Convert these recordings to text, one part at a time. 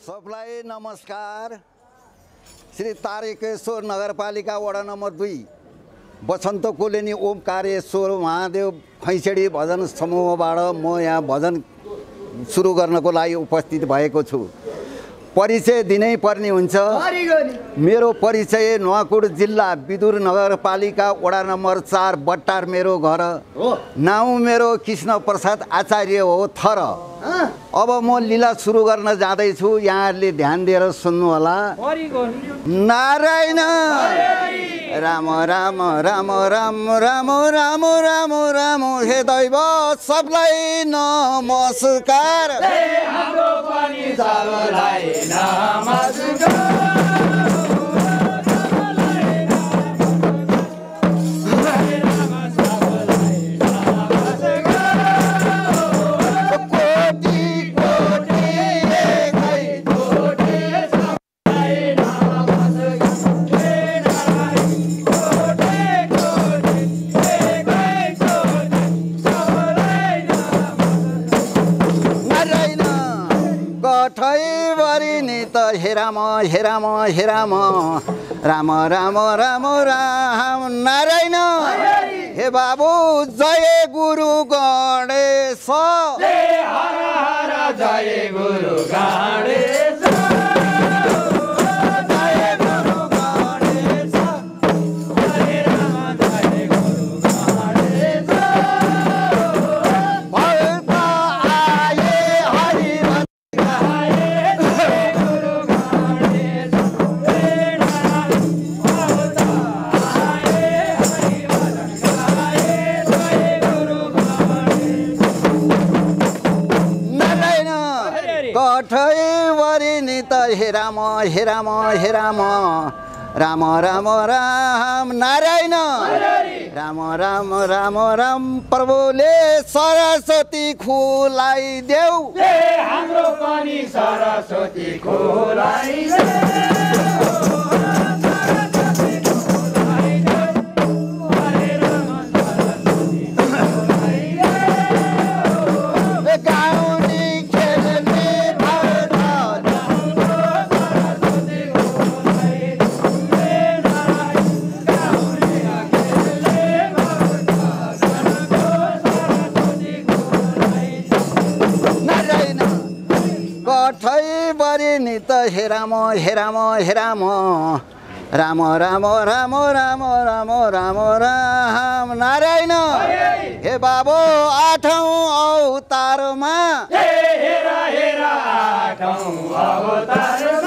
सबलाई नमस्कार। श्री तारकेश्वर नगरपालिका वडा नम्बर 2 बसन्त कोलोनी ओमकारेश्वर महादेव खैँचडी भजन समूहबाट म यहाँ भजन सुरु गर्नको लागि उपस्थित भएको छु। परिचय दिनै पर्ने हुन्छ। मेरो परिचय नुवाकोट जिल्ला विदुर नगरपालिका वडा नम्बर 4 बट्टार मेरो घर। नाउँ मेरो कृष्ण प्रसाद आचार्य हो थर। अब म लीला सुरु गर्न जाँदैछु, यहाँहरूले ध्यान दिएर सुन्नु होला। नारायण राम राम राम राम राम राम राम राम हे दैव सबलाई नमस्कार। हाम्रो पनि सबलाई नमस्कार। हेराम हेराम हेराम राम राम राम राम नारायण हे बाबु जय गुरु गणेश। हर हर जय गुरु गणेश। हेराम हेराम हेराम राम राम राम नारायण राम राम राम राम प्रभुले सरस्वती खुलाइदेऊ। हाम्रो पनि सरस्वती खुलाइदेऊ। हेराम हेराम हेराम राम राम राम राम राम राम राम नारायण हे बाबु आठौं अवतारमा हेरा हेरा आठौं अवतारमा।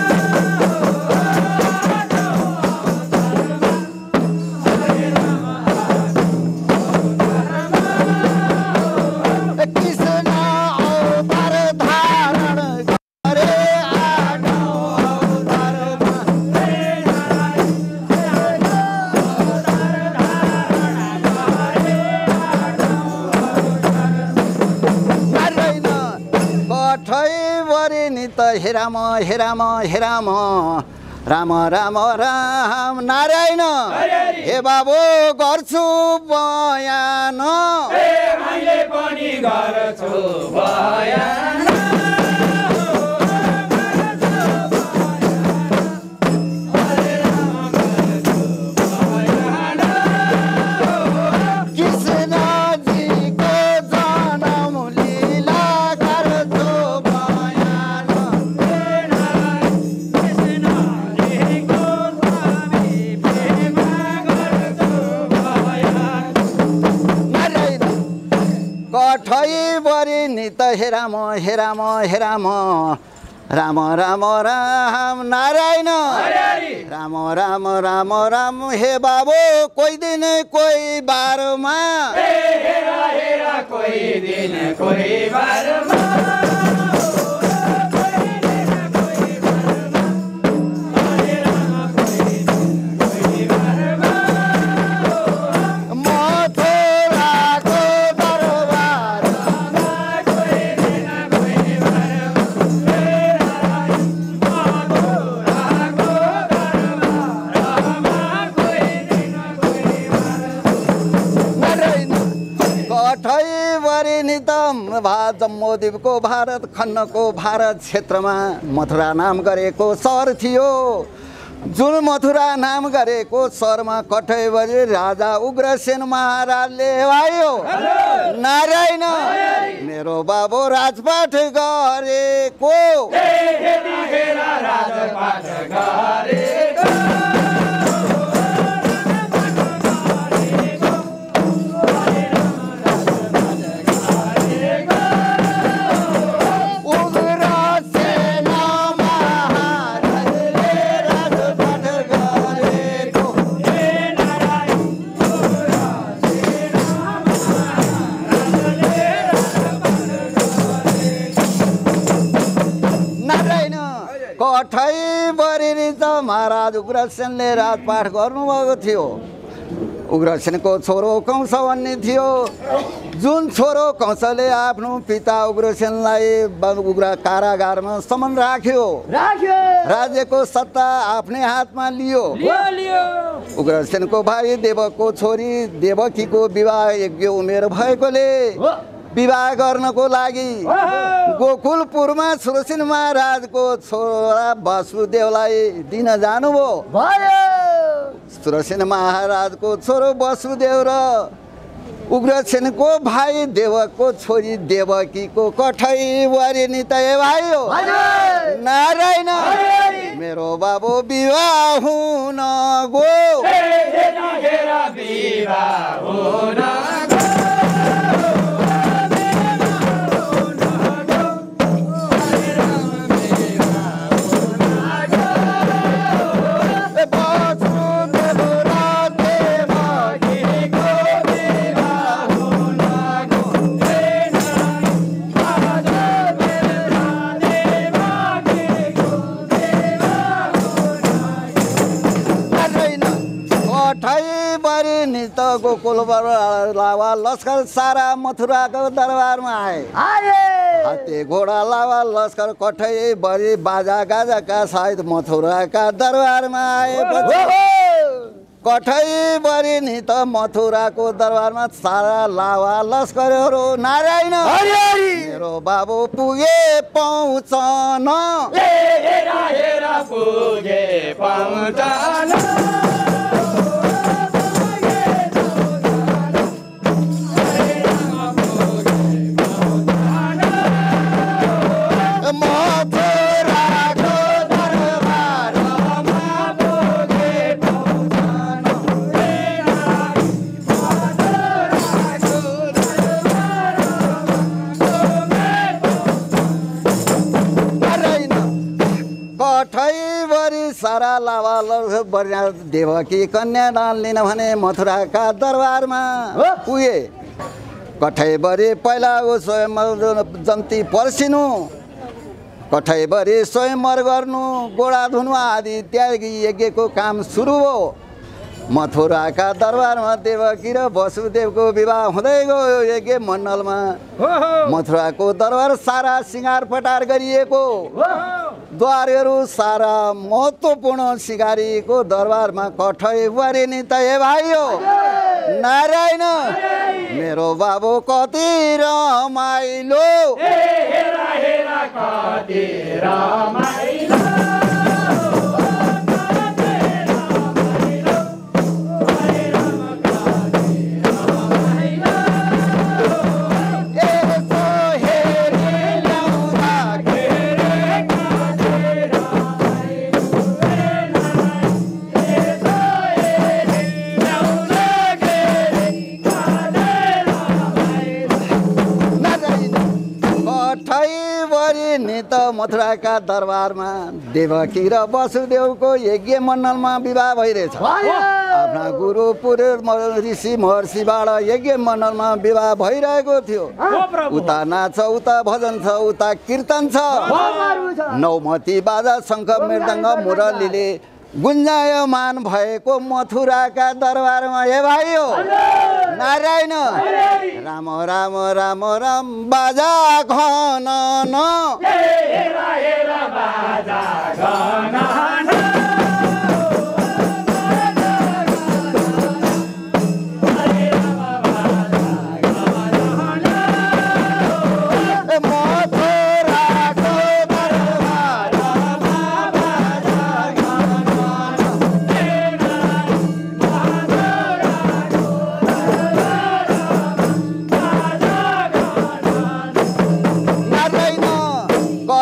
हेराम हेराम हेराम राम राम राम नारायण हे बाबु गर्छु बयान। मैले पनि गर्छु बयान। हेराम हेराम हेराम राम राम राम नारायण राम राम राम राम हे बाबु कोही दिन कोही बारमा। हेरा हेरा कोही दिन कोही बारमा। भाज जम्मूद्वीपको भारत खण्डको भारत क्षेत्रमा मथुरा नाम गरेको सहर थियो। जुन मथुरा नाम गरेको सहरमा कठैबरी राजा उग्रसेन महाराजले भयो नारायण मेरो बाबु राजपाट गरेको राजपाट गरेको कठैबरी महाराज उग्रसेनले राजपाठ गर्नुभएको थियो। उग्रसेनको छोरो कंस भन्ने थियो। जुन छोरो कंसले आफ्नो पिता उग्रसेनलाई उग्र कारागारमा सम्म राख्यो। राज्यको सत्ता आफ्नै हातमा लियो। उग्रसेनको भाइ देवकको छोरी देवकीको विवाह योग्य उमेर भएकोले विवाह गर्नको लागि गोकुलपुरमा सुरसेन महाराजको छोरा वसुदेवलाई दिन जानुभयो। सुरसेन महाराजको छोरो वसुदेव र उग्रसेनको भाइ देवकको छोरी देवकीको कठैबरी नितय भयो नारायण मेरो बाबु विवाह हुन गयो। गोकुलबाट लावा लस्कर सारा मथुराको दरबारमा आए। हात्ती घोडा लावा लस्कर कठैबरी बाजा गाजाका सहित मथुराका दरबारमा आएपछि कठैबरी नि त मथुराको दरबारमा सारा लावा लस्करहरू नारायण मेरो बाबु पुगे पहुँचन पुगे पहुँचन सारा लावा देवकी कन्यादान लिन भने मथुराका दरबारमा पुगे। कठैबरी पहिला स्वयंवर जन्ती पर्सिनु कठैबरी स्वयंवर गर्नु गोडा धुनु आदि इत्यादि यज्ञको काम सुरु हो। मथुराका दरबारमा देवकी र वसुदेवको विवाह हुँदै गयो यज्ञ मण्डलमा। मथुराको दरबार सारा सिँगार पटार गरिएको द्वारहरू सारा महत्त्वपूर्ण सिँगारिएको दरबारमा कठैबरी नि तय भयो नारायण मेरो बाबु कति रमाइलो कति रमाइलो मथुराका दरबारमा देवकी र वसुदेवको यज्ञ मण्डलमा विवाह भइरहेछ। आफ्ना गुरु पुरोहित ऋषि महर्षिबाट यज्ञ मण्डलमा विवाह भइरहेको थियो। उता नाच उता भजन छ उता कीर्तन छ। नौमती बाजा शङ्ख मृदङ्ग मुरलीले गुन्जायमान भएको मथुराका दरबारमा हे भाइयो नारायण राम राम राम राम बाजा घन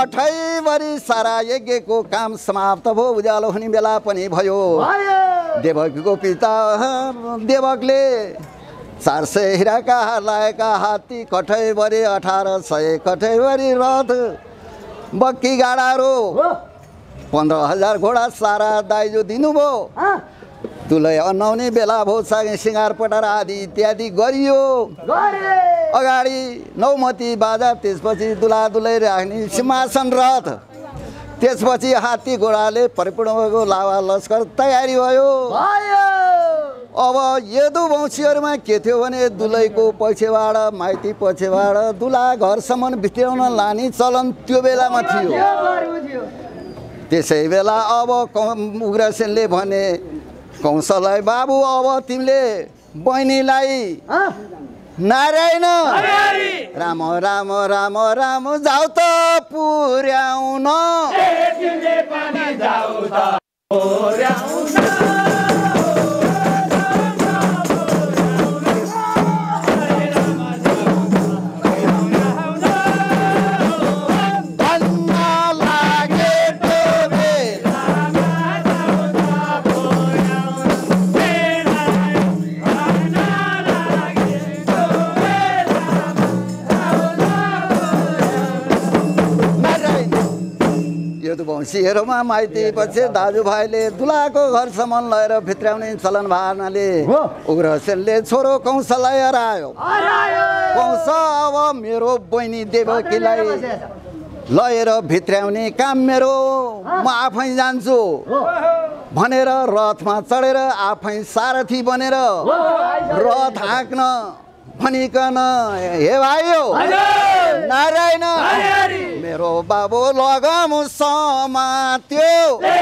कठैभरि सारा यज्ञको काम समाप्त भयो उज्यालो हुने बेला पनि भयो देवकीको पिता देवकले 400 हिराका लाएका हात्ती कठैभरि 1800 कठैभरि रथ बक्की गाडाहरू 15,000 घोडा सारा दाइजो दिनुभयो दुलै अन्नाउने बेला भयो सागे सिँगार पटार आदि इत्यादि गरियो अगाडि नौमती बाजा त्यसपछि दुला दुलै राख्ने सिंहासन रथ त्यसपछि हात्ती घोडाले परिपूर्ण भएको लावा लस्कर तयारी भयो अब यदुवंशीहरूमा के थियो भने दुलैको पछिबाट माइती पछिबाट दुला घरसम्म भित्राउन लाने चलन त्यो बेलामा थियो त्यसै बेला अब उग्रसेनले भने कंसलाई बाबु अब तिमीले बहिनीलाई नारायण राम राम राम राम जाऊ त पुर्याउन वंशीहरूमा माइती पछि दाजुभाइले दुलाको घरसम्म लगेर भित्राउने चलन भावनाले उग्रसेनले छोरो कंसलाई हरायो कंस अब मेरो बहिनी देवकीलाई लगेर भित्राउने काम मेरो म आफै जान्छु भनेर रथमा चढेर आफै सारथी बनेर रथ हाँक्न भनिकन हे भाइयो नारायण मेरो बाबु लगाम समात्यो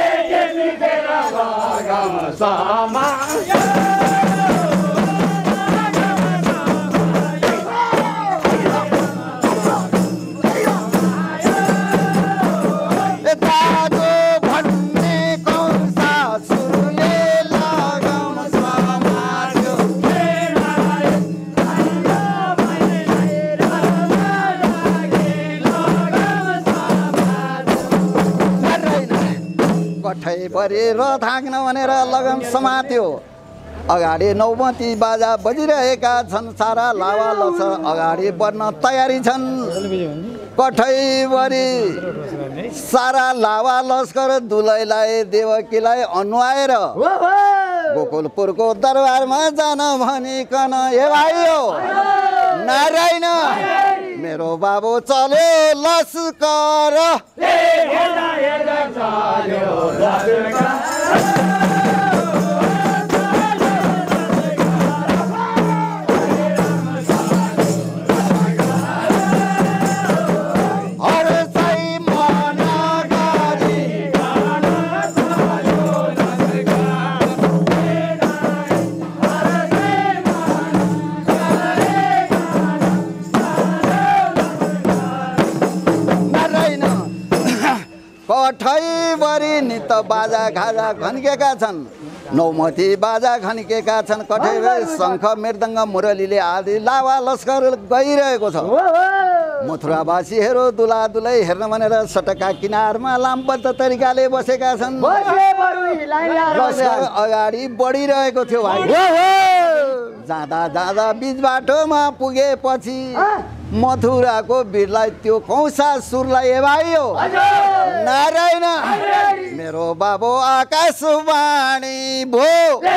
कठैभरि रथ हाँक्न भनेर लगन समात्यो अगाडि नौमती बाजा बजिरहेका छन् सारा लावा लस्कर अगाडि बढ्न तयारी छन् कठैभरि सारा लावा लस्कर दुलैलाई देवकीलाई अनुहाएर गोकुलपुरको दरबारमा जान भनिकन हे भाइयो नारायण मेरो बाबु चल्यो लस्कर कठैभरि नित बाजा खाजा घन्केका छन् नौमती बाजा घन्केका छन् कठैभरि शङ्ख मृदङ्ग मुरलीले आदि लावा लस्कर गइरहेको छ मथुरावासीहरू दुला दुलै हेर्न भनेर सटका किनारमा लामबद्ध तरिकाले बसेका छन् लस्कर अगाडि बढिरहेको थियो भाइ जाँदा जाँदा बीच बाटोमा पुगेपछि मथुराको वीरलाई त्यो कंसासुरलाई हे भाइयो नारायण मेरो बाबु आकाशवाणी भो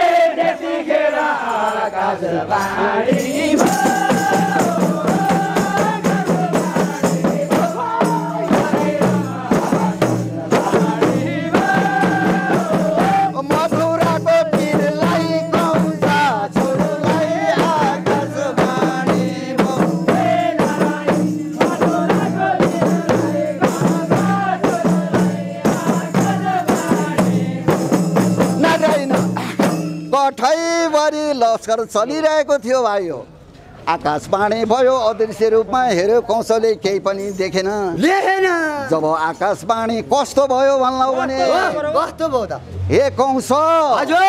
कठैभरि लस्कर चलिरहेको थियो भाइयो आकाशवाणी भयो अदृश्य रूपमा हेर्यो कंसले केही पनि देखेन जब आकाशवाणी कस्तो भयो भन्नु भने कस्तो भयो त हे कंस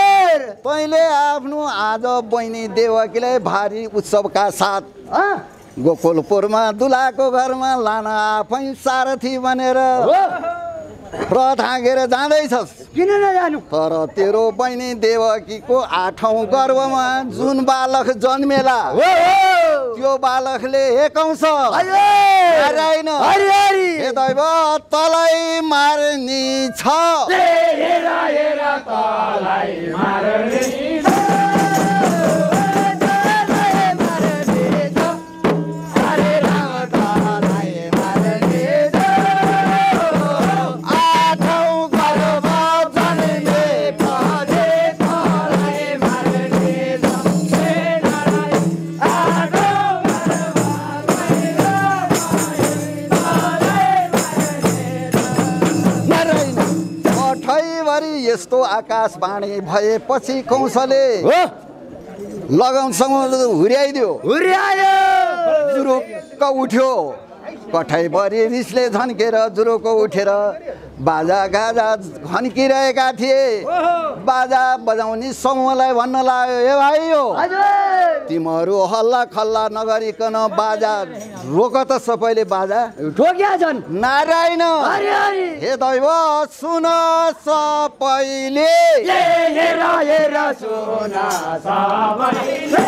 तैँले आफ्नो आज बहिनी देवकीलाई भारी उत्सवका साथ गोकुलपुरमा दुलाको घरमा लान आफै सारथी बनेर रथ हाँगेर जाँदैछस् किन नजानु तर तेरो बहिनी देवकीको 8औं गर्भमा जुन बालक जन्मेला त्यो बालकले हेकाउँछ नारायण हे दैव तलाई मार्ने छ हेरा हेरा तलाई मार्ने छ यस्तो आकाशवाणी भएपछि कौशले लगाउँसँग हुर्याइदियो जुरुक्क उठ्यो कठैभरि रिसले झन्केर जुरुक्क उठेर बाजा गाजा खन्किरहेका थिए बाजा बजाउने समूहलाई भन्न लाग्यो ए भाइ हो तिमीहरू हल्ला खल्ला नगरिकन बाजा रोक त सबैले बाजा ठोक्या छन् नारायण हे दैव सुन सबैले हेरा हेरा सुन सबैले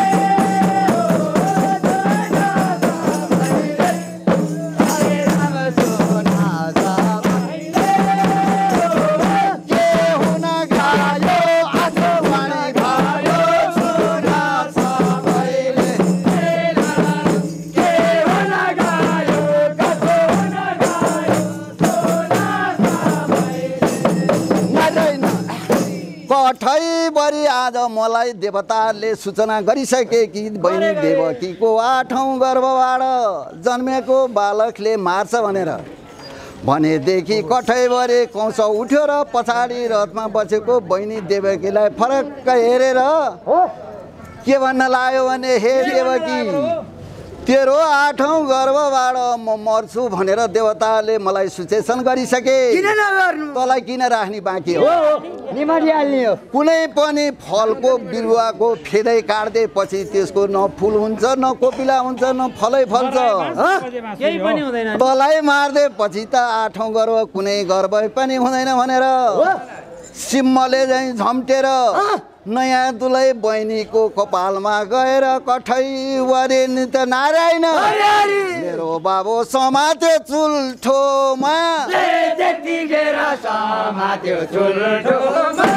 कठैभरि आज मलाई देवताले सूचना गरिसके कि बहिनी देवकीको 8औं गर्भबाट जन्मेको बालकले मार्छ भनेदेखि कठैभरि कौश उठ्यो र पछाडि रथमा बसेको बहिनी देवकीलाई फरक्क हेरेर के भन्न लाग्यो भने हे देवकी तेरो 8औं गर्भबाट म मर्छु भनेर देवताले मलाई सुचेसन गरिसके किन नगर्नु तँलाई किन राख्ने बाँकी हो निमाडिहाल्ने हो कुनै पनि फलको बिरुवाको फेदै काट्दैपछि त्यसको न फुल हुन्छ न कोपिला हुन्छ न फलै फल्छ केही पनि हुँदैन तँलाई मार्दैपछि त 8औं गर्भ कुनै गर्भ पनि हुँदैन भनेर सिम्मले चाहिँ झम्टेर नयाँ दुलै बहिनीको कपालमा गएर कठैभरि त नारायण मेरो बाबु समात्यो चुल्ठोमा त्यतिखेर समात्यो चुल्ठोमा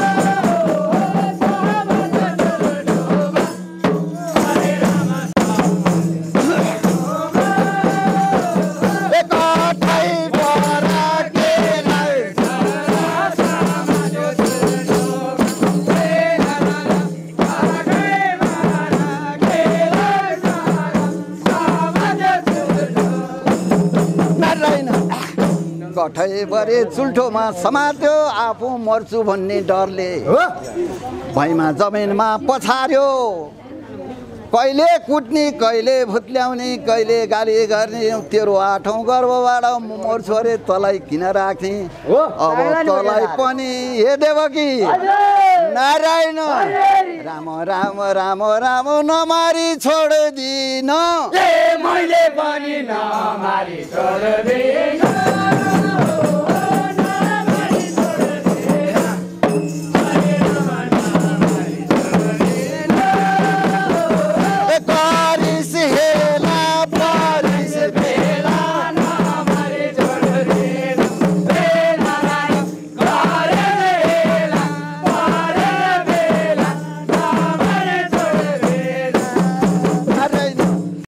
कठैभरि चुल्ठोमा समात्यो आफू मर्छु भन्ने डरले भैमा जमिनमा पछार्यो कहिले कुट्ने कहिले भुत्ल्याउने कहिले गाली गर्ने तेरो 8औं गर्भबाट म मर्छु अरे तँलाई किन राख्ने अब तँलाई पनि हे देवकी नारायण राम राम राम राम नमारी छोड्दिन मैले पनि नमारी छोड्दिन